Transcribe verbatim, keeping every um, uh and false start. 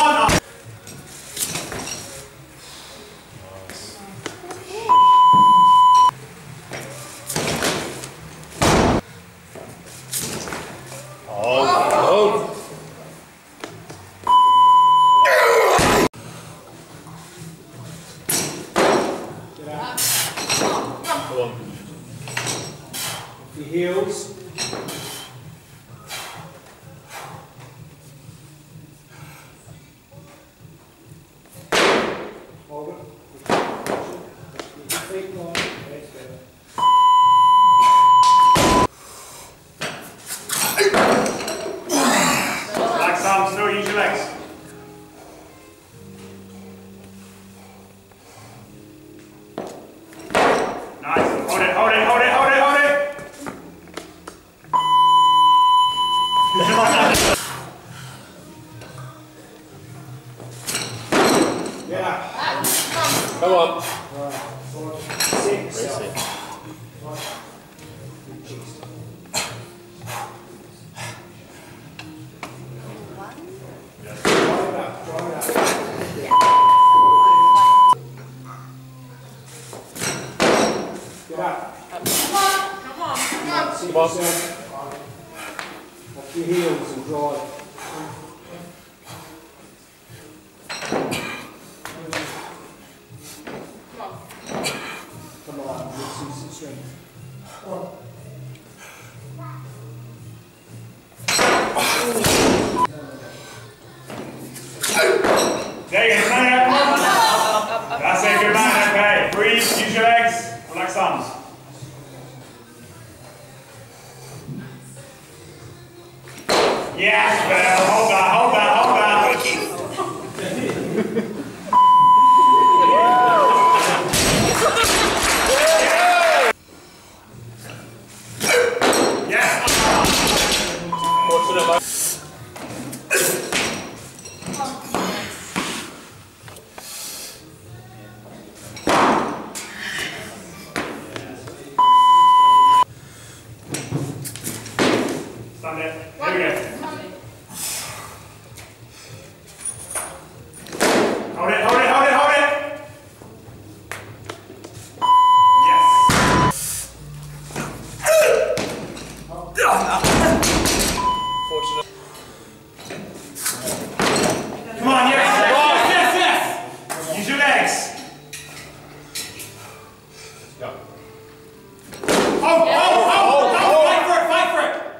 on. Oh. Get out. Come on. Your heels. Hold it. Keep your feet long. That's better. Relax arms through, use your legs. Nice. Hold it, hold it, hold it, hold it, hold it. Yeah. Come on. Right. Four, six. Seven. Get up. Come on, come on, come on. Sit yourself. Off your heels and drive. Come on, let's see some strength. There you go, stand up. That's it, good man, okay. Breathe, use your legs, relax arms. Yes, Bill, hold that, hold that, hold that. Stand there. Here we go. Hold it, hold it, hold it, hold it. Yes. Fortunate. Come on, yes, yes, yes, yes. Use your legs. Go. Oh, oh, oh, oh, fight for it, fight for it.